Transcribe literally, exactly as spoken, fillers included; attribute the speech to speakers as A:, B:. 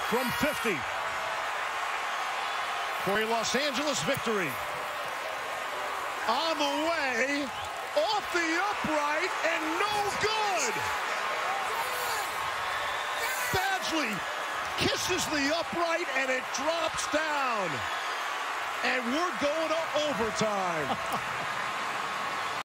A: from fifty for a Los Angeles victory. On the way, off the upright, and no good. Badgley kisses the upright, and it drops down. And we're going to overtime.